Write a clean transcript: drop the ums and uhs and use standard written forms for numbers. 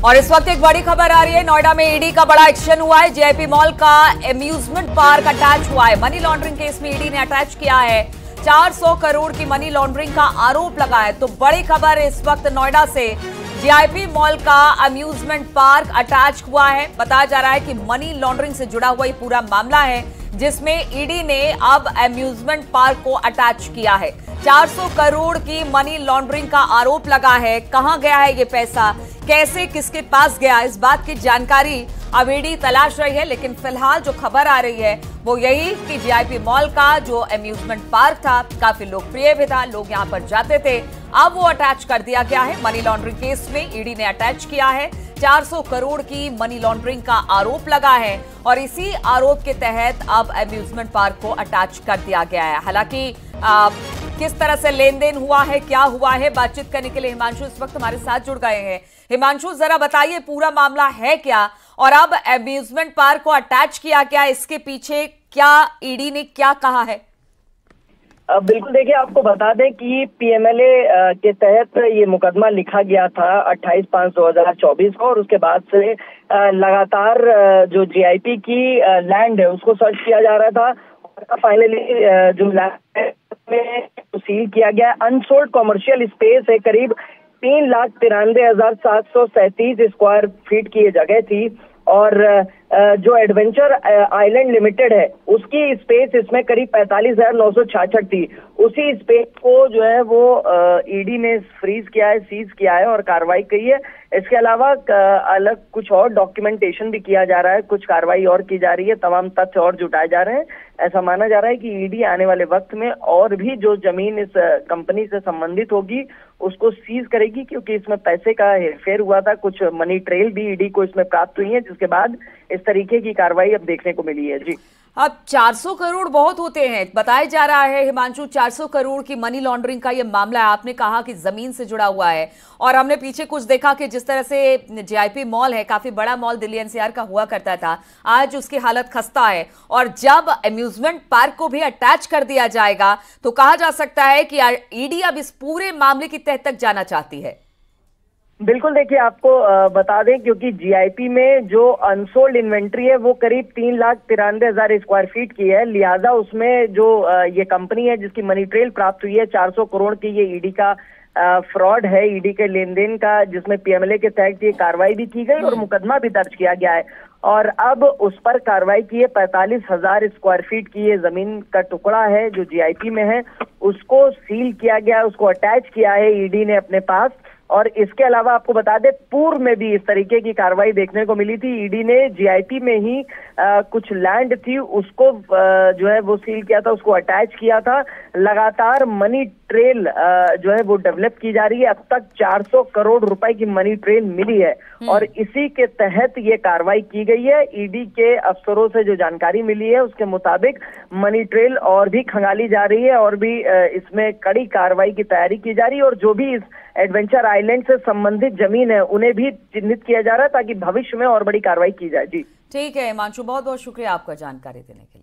और इस वक्त एक बड़ी खबर आ रही है, नोएडा में ईडी का बड़ा एक्शन हुआ है। जेआईपी मॉल का एम्यूजमेंट पार्क अटैच हुआ है। मनी लॉन्ड्रिंग केस में ईडी ने अटैच किया है। 400 करोड़ की मनी लॉन्ड्रिंग का आरोप लगा है। तो बड़ी खबर इस वक्त नोएडा से, जेआईपी मॉल का अम्यूजमेंट पार्क अटैच हुआ है। बताया जा रहा है कि मनी लॉन्ड्रिंग से जुड़ा हुआ ये पूरा मामला है, जिसमें ईडी ने अब अम्यूजमेंट पार्क को अटैच किया है। 400 करोड़ की मनी लॉन्ड्रिंग का आरोप लगा है। कहां गया है ये पैसा, कैसे किसके पास गया, इस बात की जानकारी अब ईडी तलाश रही है। लेकिन फिलहाल जो खबर आ रही है वो यही कि जेआईपी मॉल का जो अम्यूजमेंट पार्क था, काफी लोकप्रिय भी था, लोग यहां पर जाते थे, अब वो अटैच कर दिया गया है। मनी लॉन्ड्रिंग केस में ईडी ने अटैच किया है। 400 करोड़ की मनी लॉन्ड्रिंग का आरोप लगा है और इसी आरोप के तहत अब अम्यूजमेंट पार्क को अटैच कर दिया गया है। हालांकि किस तरह से लेन देन हुआ है, क्या हुआ है, बातचीत करने के लिए हिमांशु इस वक्त हमारे साथ जुड़ गए हैं। हिमांशु, जरा बताइए पूरा मामला है क्या और अब अम्यूजमेंट पार्क को अटैच किया गया, इसके पीछे क्या ईडी ने क्या कहा है? बिल्कुल, देखिए आपको बता दें कि पीएमएलए के तहत ये मुकदमा लिखा गया था 28/5/2024 को, और उसके बाद से लगातार जो जेआईपी की लैंड है उसको सर्च किया जा रहा था। और फाइनली जो लैंड है उसमें सील किया गया। अनसोल्ड कॉमर्शियल स्पेस है, करीब 3,93,737 स्क्वायर फीट की ये जगह थी। और जो एडवेंचर आइलैंड लिमिटेड है उसकी स्पेस इसमें करीब 45,966 थी। उसी स्पेस को जो है वो ईडी ने फ्रीज किया है, सीज किया है और कार्रवाई की है। इसके अलावा अलग कुछ और डॉक्यूमेंटेशन भी किया जा रहा है, कुछ कार्रवाई और की जा रही है, तमाम तथ्य और जुटाए जा रहे हैं। ऐसा माना जा रहा है कि ईडी आने वाले वक्त में और भी जो जमीन इस कंपनी से संबंधित होगी उसको सीज करेगी, क्योंकि इसमें पैसे का हेरफेर हुआ था। कुछ मनी ट्रेल भी ईडी को इसमें प्राप्त हुई है, जिसके बाद इस तरीके की कार्रवाई अब देखने को मिली है। जी, अब 400 करोड़ बहुत होते हैं, बताया जा रहा है हिमांशु। 400 करोड़ की मनी लॉन्ड्रिंग का ये मामला है। आपने कहा कि जमीन से जुड़ा हुआ है और हमने पीछे कुछ देखा कि जिस तरह से जेआईपी मॉल है, काफी बड़ा मॉल दिल्ली एनसीआर का हुआ करता था, आज उसकी हालत खस्ता है। और जब अम्यूजमेंट पार्क को भी अटैच कर दिया जाएगा तो कहा जा सकता है कि ईडी अब इस पूरे मामले की तह तक जाना चाहती है। बिल्कुल, देखिए आपको बता दें, क्योंकि जीआईपी में जो अनसोल्ड इन्वेंट्री है वो करीब 3,93,000 स्क्वायर फीट की है। लिहाजा उसमें जो ये कंपनी है जिसकी मनी ट्रेल प्राप्त हुई है 400 करोड़ की, ये ईडी का फ्रॉड है, ईडी के लेन देन का, जिसमें पीएमएलए के तहत ये कार्रवाई भी की गई और मुकदमा भी दर्ज किया गया है। और अब उस पर कार्रवाई की है। 45,000 स्क्वायर फीट की ये जमीन का टुकड़ा है जो जीआईपी में है, उसको सील किया गया, उसको अटैच किया है ईडी ने अपने पास। और इसके अलावा आपको बता दें, पूर्व में भी इस तरीके की कार्रवाई देखने को मिली थी। ईडी ने जीआईपी में ही कुछ लैंड थी उसको जो है वो सील किया था, उसको अटैच किया था। लगातार मनी ट्रेल जो है वो डेवलप की जा रही है। अब तक 400 करोड़ रुपए की मनी ट्रेल मिली है और इसी के तहत ये कार्रवाई की गई है। ईडी के अफसरों से जो जानकारी मिली है उसके मुताबिक मनी ट्रेल और भी खंगाली जा रही है और भी इसमें कड़ी कार्रवाई की तैयारी की जा रही है। और जो भी इस एडवेंचर आइलैंड से संबंधित जमीन है उन्हें भी चिन्हित किया जा रहा है ताकि भविष्य में और बड़ी कार्रवाई की जाए। जी ठीक है हिमांशु, बहुत बहुत शुक्रिया आपका जानकारी देने के लिए।